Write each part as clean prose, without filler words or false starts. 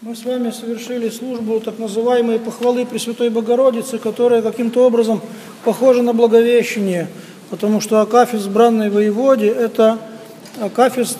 Мы с вами совершили службу так называемой похвалы Пресвятой Богородицы, которая каким-то образом похожа на Благовещение, потому что акафист бранной воеводе – это акафист,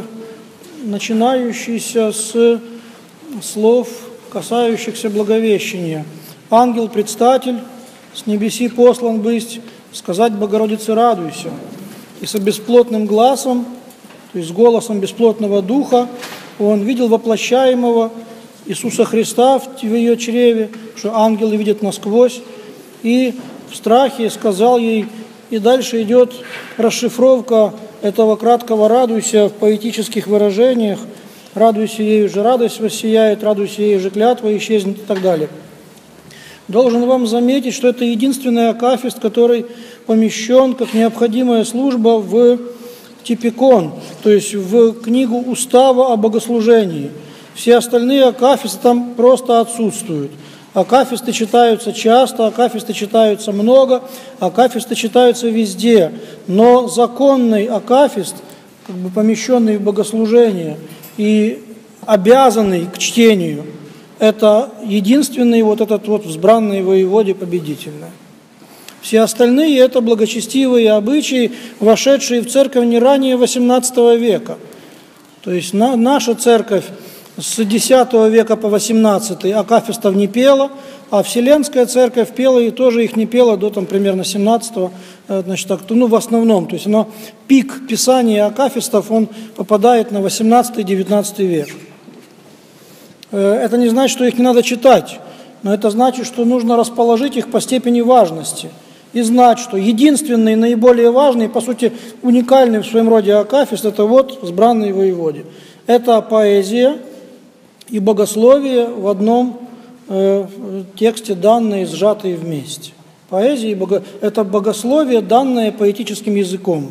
начинающийся с слов, касающихся Благовещения. «Ангел-предстатель, с небеси послан бысть, сказать Богородице радуйся». И со бесплотным глазом, то есть с голосом бесплотного духа, он видел воплощаемого Иисуса Христа в ее чреве, что ангелы видят насквозь, и в страхе сказал ей, и дальше идет расшифровка этого краткого «радуйся» в поэтических выражениях: «Радуйся, ею же радость воссияет, радуйся, ею же клятва исчезнет» и так далее. Должен вам заметить, что это единственный акафист, который помещен как необходимая служба в типикон, то есть в книгу устава о богослужении. Все остальные акафисты там просто отсутствуют. Акафисты читаются часто, акафисты читаются много, акафисты читаются везде. Но законный акафист, помещенный в богослужение и обязанный к чтению, это единственный вот этот вот «Взбранной воеводе победительный». Все остальные – это благочестивые обычаи, вошедшие в церковь не ранее XVIII века. То есть наша церковь с X века по XVIII акафистов не пела, а Вселенская церковь пела и тоже их не пела до примерно XVII, значит, так, в основном. То есть пик писания акафистов, он попадает на XVIII-XIX век. Это не значит, что их не надо читать, но это значит, что нужно расположить их по степени важности и знать, что единственный, наиболее важный, по сути, уникальный в своем роде акафист – это вот «Взбранной воеводе». Это поэзия и богословие в одном тексте, данные, сжатые вместе. Поэзия это богословие, данное поэтическим языком.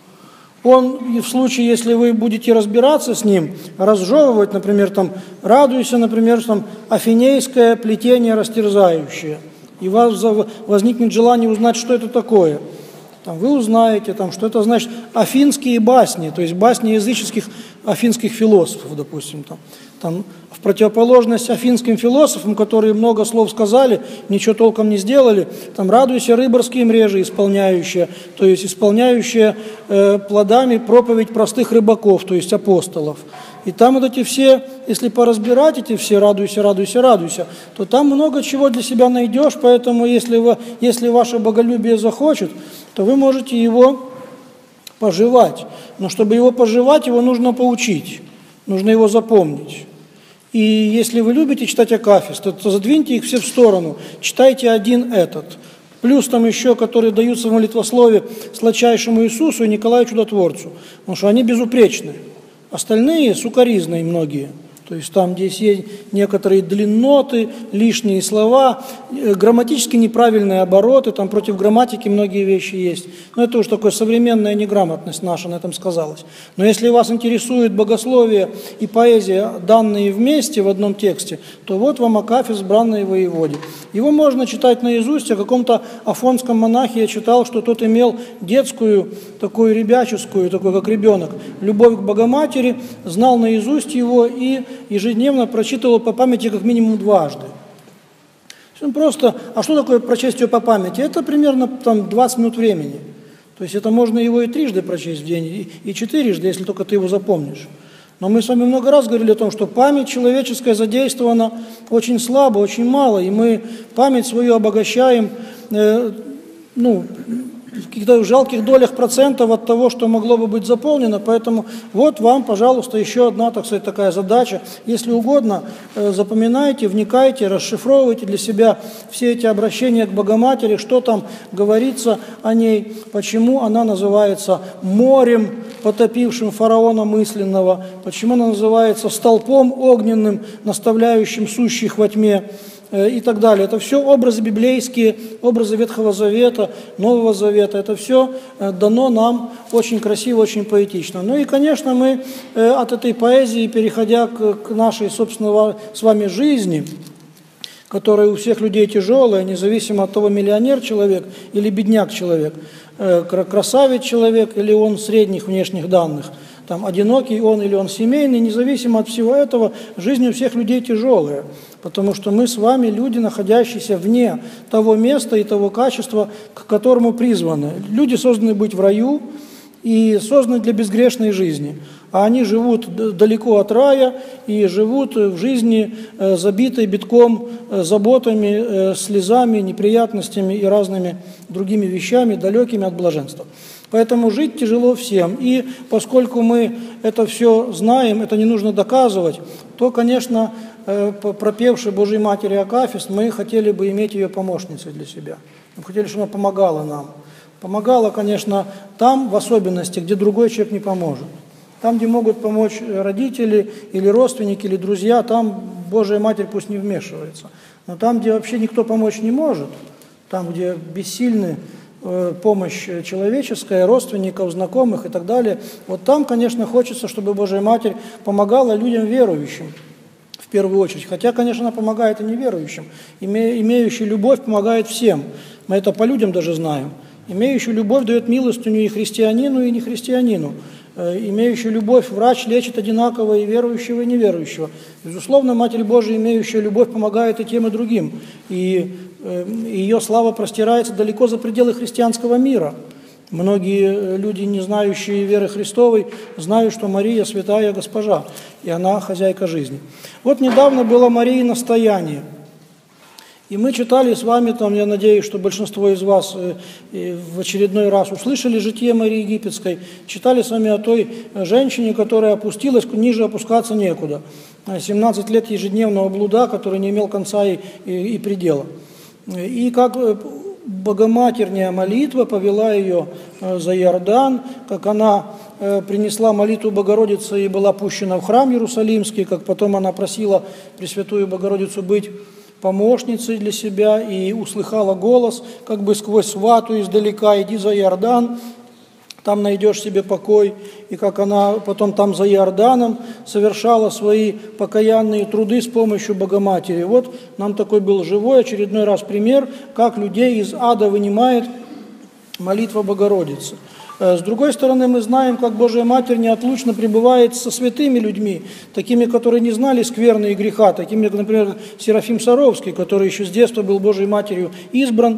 Он, и в случае, если вы будете разбираться с ним, разжевывать, например, «радуйся», например, «афинейское плетение растерзающее», и у вас возникнет желание узнать, что это такое. Вы узнаете, что это значит афинские басни, то есть басни языческих афинских философов, допустим. В противоположность афинским философам, которые много слов сказали, ничего толком не сделали, «радуйся, рыборские мрежи исполняющие», то есть исполняющие плодами проповедь простых рыбаков, то есть апостолов. И там вот эти все, если поразбирать эти все «радуйся, радуйся, радуйся», то там много чего для себя найдешь, поэтому если ваше боголюбие захочет, то вы можете его пожевать. Но чтобы его пожевать, его нужно поучить, нужно его запомнить. И если вы любите читать акафист, то задвиньте их все в сторону, читайте один этот. Плюс еще, которые даются в молитвослове сладчайшему Иисусу и Николаю Чудотворцу, потому что они безупречны. Остальные сукоризные многие. То есть здесь есть некоторые длинноты, лишние слова, грамматически неправильные обороты, против грамматики многие вещи есть. Но это уж такая современная неграмотность наша на этом сказалась. Но если вас интересует богословие и поэзия, данные вместе в одном тексте, то вот вам акафист бранной воеводе. Его можно читать наизусть. О каком-то афонском монахе я читал, что тот имел детскую, такую ребяческую, такой как ребенок, любовь к Богоматери, знал наизусть его и ежедневно прочитывал по памяти как минимум дважды. Просто, а что такое прочесть ее по памяти? Это примерно 20 минут времени. То есть это можно его и трижды прочесть в день, и четырежды, если только ты его запомнишь. Но мы с вами много раз говорили о том, что память человеческая задействована очень слабо, очень мало, и мы память свою обогащаем, в каких-то жалких долях процентов от того, что могло бы быть заполнено. Поэтому вот вам, пожалуйста, еще одна, такая задача. Если угодно, запоминайте, вникайте, расшифровывайте для себя все эти обращения к Богоматери, что там говорится о ней, почему она называется морем, потопившим фараона мысленного, почему она называется столпом огненным, наставляющим сущих во тьме, и так далее. Это все образы библейские, образы Ветхого Завета, Нового Завета. Это все дано нам очень красиво, очень поэтично. Ну и, конечно, мы от этой поэзии, переходя к нашей, собственно, с вами жизни, которая у всех людей тяжелая, независимо от того, миллионер человек или бедняк человек, красавец человек или он средних внешних данных, там, одинокий он или он семейный, независимо от всего этого, жизнь у всех людей тяжелая, потому что мы с вами люди, находящиеся вне того места и того качества, к которому призваны. Люди созданы быть в раю и созданы для безгрешной жизни, а они живут далеко от рая и живут в жизни, забитой битком заботами, слезами, неприятностями и разными другими вещами, далекими от блаженства. Поэтому жить тяжело всем. И поскольку мы это все знаем, это не нужно доказывать, то, конечно, пропевшей Божьей Матери Акафист, мы хотели бы иметь ее помощницей для себя. Мы хотели, чтобы она помогала нам. Помогала, конечно, там, в особенности, где другой человек не поможет. Там, где могут помочь родители или родственники, или друзья, там Божья Матерь пусть не вмешивается. Но там, где вообще никто помочь не может, там, где бессильны помощь человеческая, родственников, знакомых и так далее, вот там, конечно, хочется, чтобы Божья Матерь помогала людям верующим в первую очередь. Хотя, конечно, она помогает и неверующим. Имеющий любовь помогает всем. Мы это по людям даже знаем. Имеющий любовь дает милостыню и христианину, и нехристианину. Имеющий любовь врач лечит одинаково и верующего, и неверующего. Безусловно, Матерь Божия, имеющая любовь, помогает и тем, и другим. И ее слава простирается далеко за пределы христианского мира. Многие люди, не знающие веры Христовой, знают, что Мария святая госпожа, и она хозяйка жизни. Вот недавно было Марии настояние. И мы читали с вами, там, я надеюсь, что большинство из вас в очередной раз услышали житие Марии Египетской, читали с вами о той женщине, которая опустилась, ниже опускаться некуда. 17 лет ежедневного блуда, который не имел конца и предела. И как богоматерная молитва повела ее за Иордан, как она принесла молитву Богородицы и была пущена в храм Иерусалимский, как потом она просила Пресвятую Богородицу быть помощницей для себя и услыхала голос, как бы сквозь свату издалека: иди за Иордан, там найдешь себе покой. И как она потом там за Иорданом совершала свои покаянные труды с помощью Богоматери. Вот нам такой был живой очередной раз пример, как людей из ада вынимает молитва Богородицы. С другой стороны, мы знаем, как Божья Матерь неотлучно пребывает со святыми людьми, такими, которые не знали скверны и греха, такими, как, например, Серафим Саровский, который еще с детства был Божьей Матерью избран,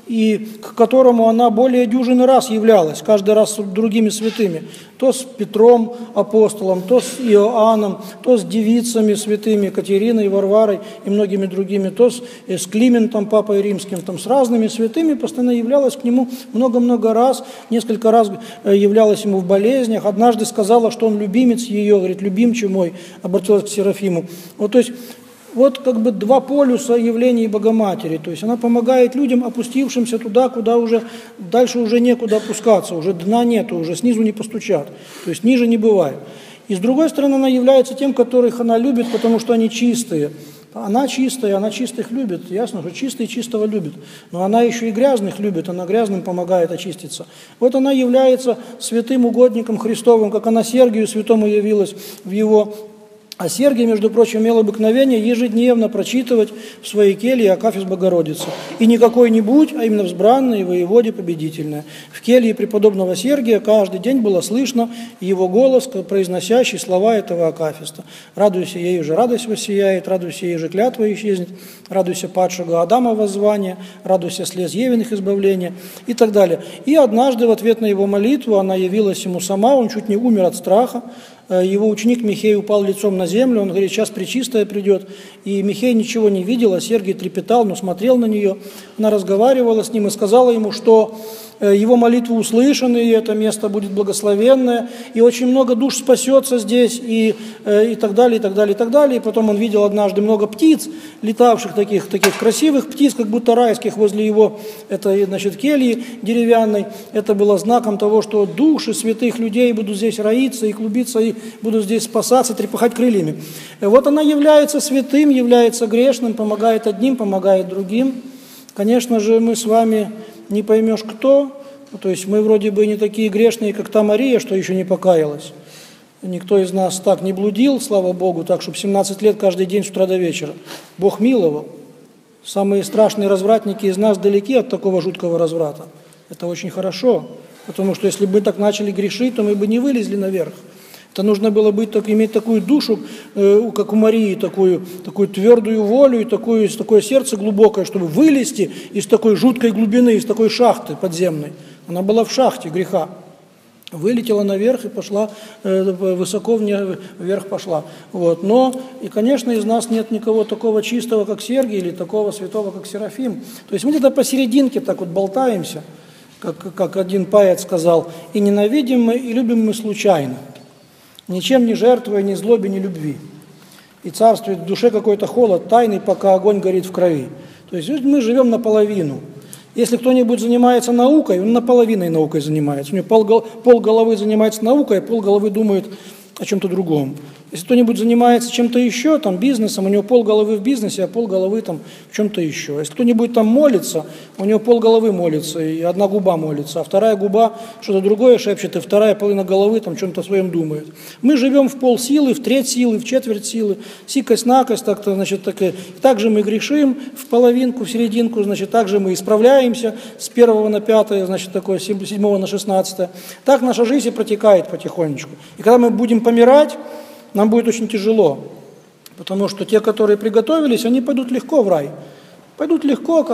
и к которому она более дюжины раз являлась, каждый раз с другими святыми. То с Петром апостолом, то с Иоанном, то с девицами святыми, Катериной, Варварой и многими другими, то с Климентом, папой римским, там, с разными святыми, постоянно являлась к нему много-много раз, несколько раз являлась ему в болезнях, однажды сказала, что он любимец ее, говорит: любимче мой, обратилась к Серафиму. Вот, то есть, вот как бы два полюса явлений Богоматери, то есть она помогает людям, опустившимся туда, куда уже дальше уже некуда опускаться, уже дна нету, уже снизу не постучат, то есть ниже не бывает. И с другой стороны, она является тем, которых она любит, потому что они чистые. Она чистая, она чистых любит, ясно, что чистый чистого любит, но она еще и грязных любит, она грязным помогает очиститься. Вот она является святым угодником Христовым, как она Сергию святому явилась в его... А Сергий, между прочим, имел обыкновение ежедневно прочитывать в своей келье Акафист Богородицы. И не какой-нибудь, а именно взбранное и воеводе победительное. В келье преподобного Сергия каждый день было слышно его голос, произносящий слова этого Акафиста. «Радуйся, ею же радость воссияет, радуйся, ею же клятва исчезнет, радуйся падшего Адама воззвания, радуйся слез Евиных избавления» и так далее. И однажды в ответ на его молитву она явилась ему сама, он чуть не умер от страха. Его ученик Михей упал лицом на землю, он говорит: сейчас Пречистая придет. И Михей ничего не видел, а Сергий трепетал, но смотрел на нее. Она разговаривала с ним и сказала ему, что его молитвы услышаны, и это место будет благословенное, и очень много душ спасется здесь, и так далее, и так далее, и так далее. И потом он видел однажды много птиц, летавших таких красивых птиц, как будто райских, возле его кельи деревянной. Это было знаком того, что души святых людей будут здесь роиться и клубиться, и будут здесь спасаться, трепыхать крыльями. Вот она является святым, является грешным, помогает одним, помогает другим. Конечно же, мы с вами не поймешь кто, то есть мы вроде бы не такие грешные, как та Мария, что еще не покаялась. Никто из нас так не блудил, слава Богу, так, чтобы 17 лет каждый день с утра до вечера. Бог миловал. Самые страшные развратники из нас далеки от такого жуткого разврата. Это очень хорошо, потому что если бы мы так начали грешить, то мы бы не вылезли наверх. Это нужно было иметь такую душу, как у Марии, такую твердую волю и такое сердце глубокое, чтобы вылезти из такой жуткой глубины, из такой шахты подземной. Она была в шахте греха. Вылетела наверх и пошла, высоко вверх пошла. Вот. Но, и, конечно, из нас нет никого такого чистого, как Сергий, или такого святого, как Серафим. То есть мы где-то посерединке так вот болтаемся, как один поэт сказал, и ненавидим мы, и любим мы случайно, ничем не жертвуя ни злобе, ни любви. И царствует в душе какой-то холод тайный, пока огонь горит в крови. То есть мы живем наполовину. Если кто-нибудь занимается наукой, он наполовиной наукой занимается. У него полголовы занимается наукой, а полголовы думает о чем-то другом. Если кто-нибудь занимается чем-то еще, там, бизнесом, у него полголовы в бизнесе, а полголовы там в чем-то еще. Если кто-нибудь там молится, у него полголовы молится, и одна губа молится, а вторая губа что-то другое шепчет, и вторая половина головы там чем-то своем думает. Мы живем в полсилы, в треть силы, в четверть силы, сикость-накость, так же мы грешим в половинку, в серединку, значит, так же мы исправляемся с 1 на 5, значит, такое, с 7 на 16. Так наша жизнь и протекает потихонечку. И когда мы будем помирать, нам будет очень тяжело, потому что те, которые приготовились, они пойдут легко в рай. Пойдут легко,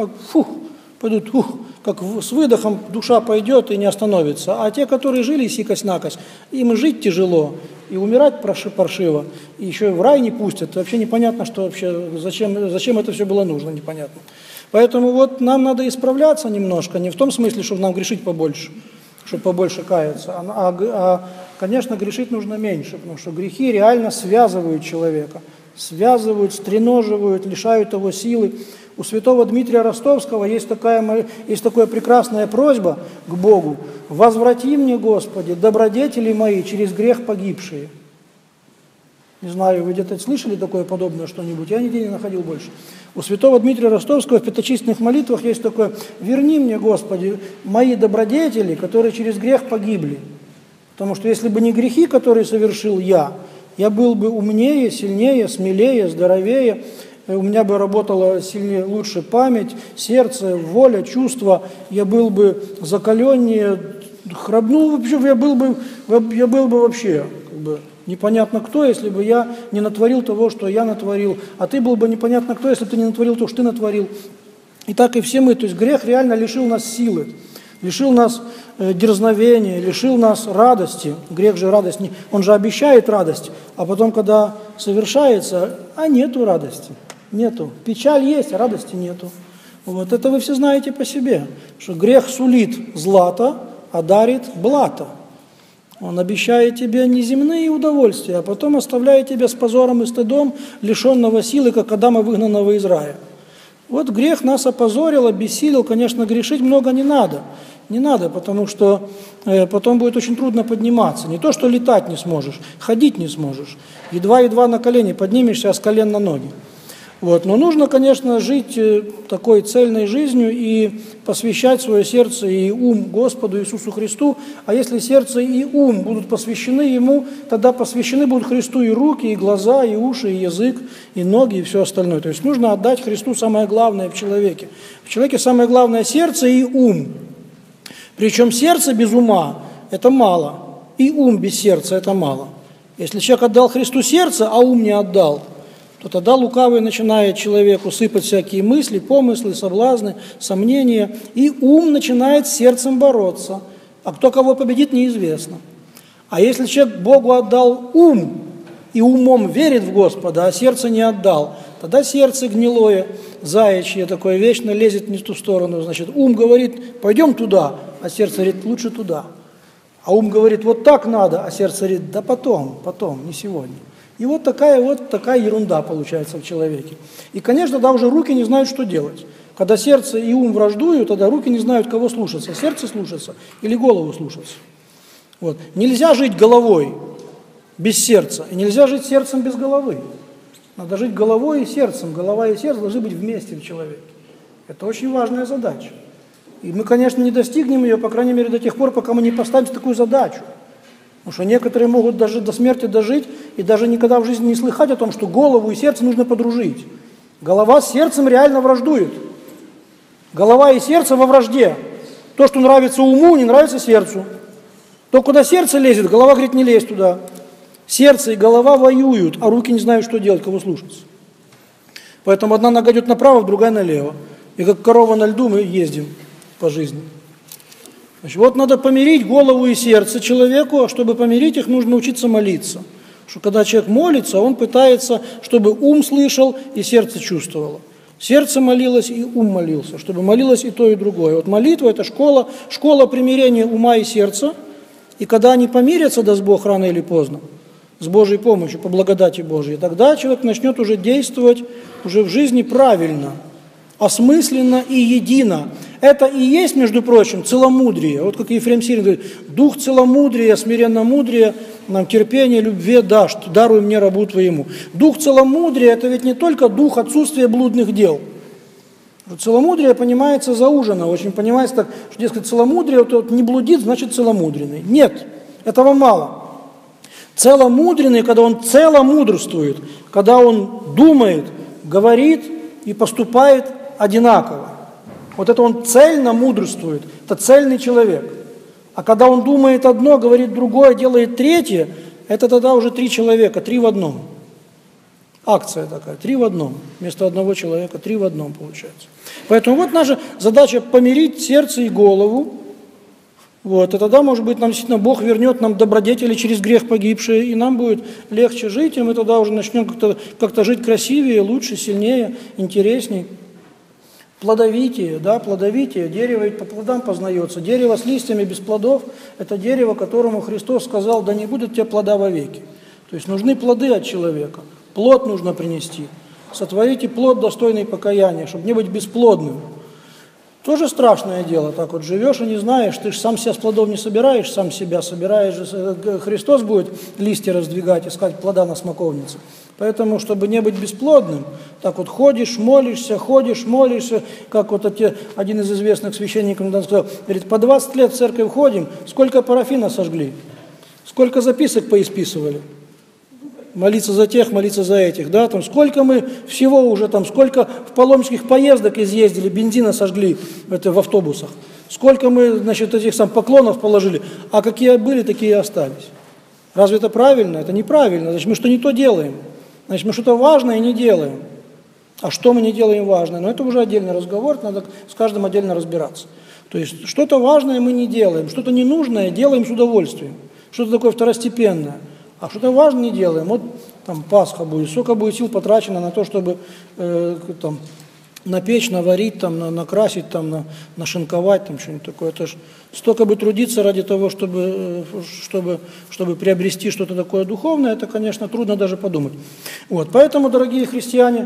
как с выдохом душа пойдет и не остановится. А те, которые жили сикость-накость, им жить тяжело, и умирать паршиво, и еще и в рай не пустят. Вообще непонятно, что вообще, зачем это все было нужно, непонятно. Поэтому вот нам надо исправляться немножко, не в том смысле, чтобы нам грешить побольше, чтобы побольше каяться, конечно, грешить нужно меньше, потому что грехи реально связывают человека, связывают, стреноживают, лишают его силы. У святого Дмитрия Ростовского есть такая прекрасная просьба к Богу: «Возврати мне, Господи, добродетели мои через грех погибшие». Не знаю, вы где-то слышали такое подобное что-нибудь? Я нигде не находил больше. У святого Дмитрия Ростовского в пятачистных молитвах есть такое: «Верни мне, Господи, мои добродетели, которые через грех погибли». Потому что если бы не грехи, которые совершил я был бы умнее, сильнее, смелее, здоровее, у меня бы работала сильнее, лучше память, сердце, воля, чувства, я был бы закаленнее, вообще, я был бы вообще непонятно кто, если бы я не натворил того, что я натворил, а ты был бы непонятно кто, если бы ты не натворил то, что ты натворил. И так и все мы, то есть грех реально лишил нас силы, лишил нас дерзновения, лишил нас радости. Грех же радость, он же обещает радость, а потом, когда совершается, нету радости, нету. Печаль есть, а радости нету. Вот это вы все знаете по себе, что грех сулит злато, а дарит блато. Он обещает тебе неземные удовольствия, а потом оставляет тебя с позором и стыдом, лишенного силы, как Адама, выгнанного из рая. Вот грех нас опозорил, обессилил. Конечно, грешить много не надо. Не надо, потому что потом будет очень трудно подниматься. Не то, что летать не сможешь, ходить не сможешь. Едва-едва на колени поднимешься, а с колен на ноги. Вот. Но нужно, конечно, жить такой цельной жизнью и посвящать свое сердце и ум Господу Иисусу Христу. А если сердце и ум будут посвящены Ему, тогда посвящены будут Христу и руки, и глаза, и уши, и язык, и ноги, и все остальное. То есть нужно отдать Христу самое главное в человеке. В человеке самое главное сердце и ум. Причем сердце без ума – это мало, и ум без сердца – это мало. Если человек отдал Христу сердце, а ум не отдал, то тогда лукавый начинает человеку сыпать всякие мысли, помыслы, соблазны, сомнения, и ум начинает с сердцем бороться. А кто кого победит, неизвестно. А если человек Богу отдал ум, и умом верит в Господа, а сердце не отдал, тогда сердце гнилое, заячье такое, вечно лезет не в ту сторону. Значит, ум говорит: пойдем туда, а сердце говорит: лучше туда. А ум говорит: вот так надо, а сердце говорит: да потом, не сегодня. И вот такая ерунда получается в человеке. И, конечно, тогда уже руки не знают, что делать. Когда сердце и ум враждуют, тогда руки не знают, кого слушаться. Сердце слушаться или голову слушаться. Вот. Нельзя жить головой без сердца, и нельзя жить сердцем без головы. Надо жить головой и сердцем. Голова и сердце должны быть вместе в человеке. Это очень важная задача. И мы, конечно, не достигнем ее, по крайней мере, до тех пор, пока мы не поставим такую задачу. Потому что некоторые могут даже до смерти дожить и даже никогда в жизни не слыхать о том, что голову и сердце нужно подружить. Голова с сердцем реально враждует. Голова и сердце во вражде. То, что нравится уму, не нравится сердцу. То, куда сердце лезет, голова говорит, не лезь туда. Сердце и голова воюют, а руки не знают, что делать, кого слушаться. Поэтому одна нога идет направо, другая налево. И как корова на льду мы ездим по жизни. Значит, вот надо помирить голову и сердце человеку, а чтобы помирить их, нужно учиться молиться. Что когда человек молится, он пытается, чтобы ум слышал и сердце чувствовало. Сердце молилось и ум молился, чтобы молилось и то, и другое. Вот молитва – это школа примирения ума и сердца. И когда они помирятся, даст Бог, рано или поздно, с Божьей помощью, по благодати Божьей, тогда человек начнет уже действовать уже в жизни правильно, осмысленно и едино. Это и есть, между прочим, целомудрие. Вот как Ефрем Сирин говорит, дух целомудрия, смиренномудрия, нам терпение, любви дашь, даруй мне рабу твоему. Дух целомудрия – это ведь не только дух отсутствия блудных дел. Целомудрие понимается зауженно, очень понимается так, что, дескать, целомудрие, вот не блудит, значит целомудренный. Нет, этого мало. Целомудренный, когда он целомудрствует, когда он думает, говорит и поступает одинаково. Вот это он цельно мудрствует, это цельный человек. А когда он думает одно, говорит другое, делает третье, это тогда уже 3 человека, 3 в одном. Акция такая, 3 в одном. Вместо одного человека 3 в одном получается. Поэтому вот наша задача помирить сердце и голову. Вот, и тогда, может быть, нам действительно Бог вернет нам добродетели через грех погибшие, и нам будет легче жить, и мы тогда уже начнем как-то жить красивее, лучше, сильнее, интересней. Плодовитие, да, плодовитие, дерево ведь по плодам познается. Дерево с листьями без плодов – это дерево, которому Христос сказал, да не будет тебе плода вовеки. То есть нужны плоды от человека, плод нужно принести. Сотворите плод, достойный покаяния, чтобы не быть бесплодным. Тоже страшное дело, так вот живешь и не знаешь, ты же сам себя с плодов не собираешь, сам себя собираешь. Христос будет листья раздвигать, искать плода на смоковнице. Поэтому, чтобы не быть бесплодным, так вот ходишь, молишься, как вот один из известных священников недавно сказал, говорит, по 20 лет в церковь ходим, сколько парафина сожгли, сколько записок поисписывали. Молиться за тех, молиться за этих, да, там сколько мы всего уже там, сколько в паломнических поездок изъездили, бензина сожгли в автобусах, сколько мы, значит, этих сам поклонов положили, а какие были, такие и остались. Разве это правильно? Это неправильно, значит, мы что не то делаем, значит, мы что-то важное не делаем. А что мы не делаем важное? Но это уже отдельный разговор, надо с каждым отдельно разбираться. То есть что-то важное мы не делаем, что-то ненужное делаем с удовольствием, что-то такое второстепенное. А что-то важное не делаем. Вот там Пасха будет, сколько будет сил потрачено на то, чтобы там, напечь, наварить, там, накрасить, там, нашинковать, там, что-нибудь такое. Это ж столько бы трудиться ради того, чтобы приобрести что-то такое духовное, это, конечно, трудно даже подумать. Вот. Поэтому, дорогие христиане,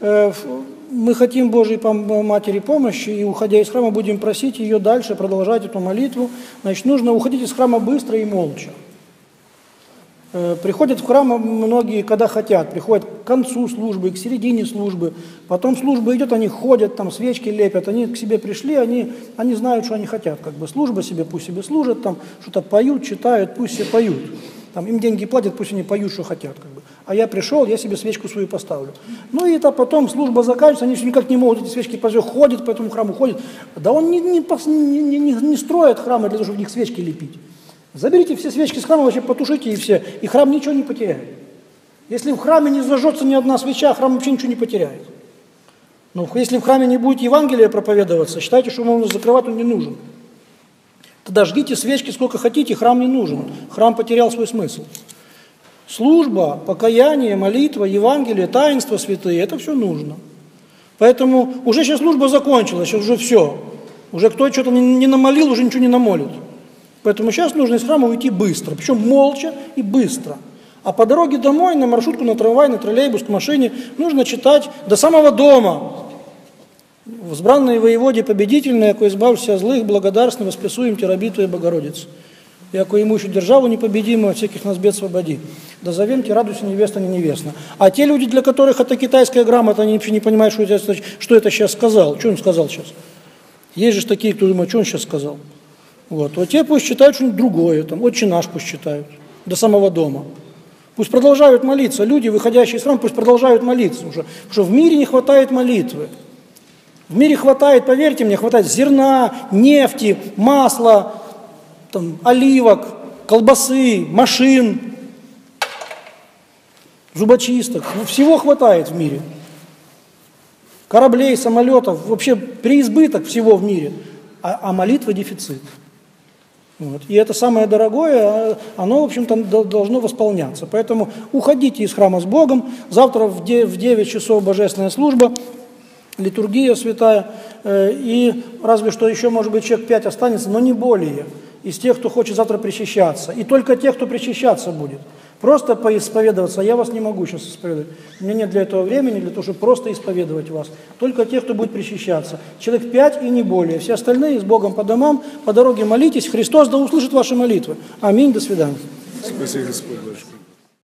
мы хотим Божьей Матери помощи, и, уходя из храма, будем просить ее дальше продолжать эту молитву. Значит, нужно уходить из храма быстро и молча. Приходят в храм многие, когда хотят, приходят к концу службы, к середине службы, потом служба идет, они ходят, там свечки лепят, они к себе пришли, они знают, что они хотят, как бы служба себе, пусть себе служат, там что-то поют, читают, пусть себе поют, там им деньги платят, пусть они поют, что хотят, как бы. А я пришел, я себе свечку свою поставлю. Ну и это потом служба заканчивается, они все никак не могут эти свечки поставить, ходят по этому храму, ходят, да он не строит храмы для того, чтобы в них свечки лепить. Заберите все свечки с храма, вообще потушите и все, и храм ничего не потеряет. Если в храме не зажжется ни одна свеча, храм вообще ничего не потеряет. Но если в храме не будет Евангелия проповедоваться, считайте, что ему закрывать он не нужен. Тогда жгите свечки сколько хотите, храм не нужен. Храм потерял свой смысл. Служба, покаяние, молитва, Евангелие, таинства святые, это все нужно. Поэтому уже сейчас служба закончилась, сейчас уже все. Уже кто что-то не намолил, уже ничего не намолит. Поэтому сейчас нужно из храма уйти быстро, причем молча и быстро. А по дороге домой, на маршрутку, на трамвай, на троллейбус, к машине, нужно читать до самого дома. «Возбранные воеводе победительные, яко избавься от злых, благодарственно восплясуем Тя, раби Твоей Богородицы. Яко имущую державу непобедимую, от всяких нас бед свободи. Да зовем Тя, радуйся, невеста, не невестна». А те люди, для которых это китайская грамота, они вообще не понимают, что это сейчас сказал. Что он сказал сейчас? Есть же такие, кто думает, что он сейчас сказал. Вот те пусть читают что-нибудь другое, там, «Отче наш» пусть читают, до самого дома. Пусть продолжают молиться, люди, выходящие из храма, пусть продолжают молиться, потому что в мире не хватает молитвы. В мире хватает, поверьте мне, хватает зерна, нефти, масла, там, оливок, колбасы, машин, зубочисток. Ну, всего хватает в мире. Кораблей, самолетов, вообще преизбыток всего в мире. А молитва дефицит. Вот. И это самое дорогое, оно, в общем-то, должно восполняться. Поэтому уходите из храма с Богом. Завтра в 9 часов божественная служба, литургия святая. И разве что еще, может быть, человек 5 останется, но не более, из тех, кто хочет завтра причащаться. И только тех, кто причащаться будет. Просто поисповедоваться, я вас не могу сейчас исповедовать. У меня нет для этого времени, для того, чтобы просто исповедовать вас. Только тех, кто будет причащаться. Человек 5 и не более. Все остальные с Богом по домам, по дороге молитесь. Христос да услышит ваши молитвы. Аминь, до свидания. Спасибо, Господь Божий.